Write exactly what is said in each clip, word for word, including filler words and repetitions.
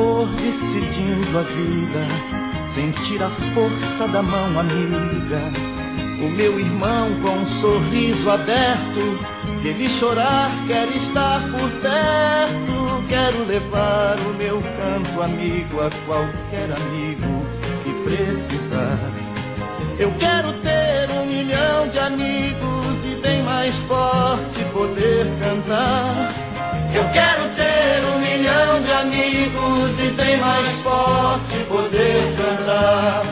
amor decidindo a vida, sentir a força da mão amiga. O meu irmão com um sorriso aberto, se ele chorar quer estar por perto. Quero levar o meu canto amigo a qualquer amigo que precisar. Eu quero ter um milhão de amigos e bem mais forte poder cantar. Eu quero ter um milhão de amigos e bem mais forte poder cantar.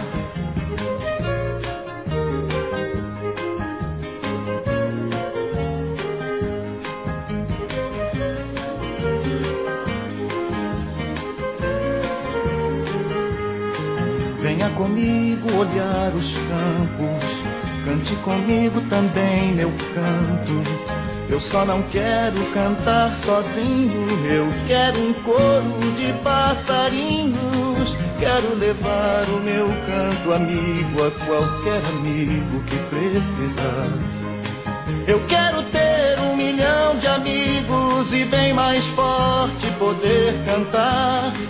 Venha comigo olhar os campos, cante comigo também meu canto. Eu só não quero cantar sozinho, eu quero um coro de passarinhos. Quero levar o meu canto amigo a qualquer amigo que precisar. Eu quero ter um milhão de amigos e bem mais forte poder cantar.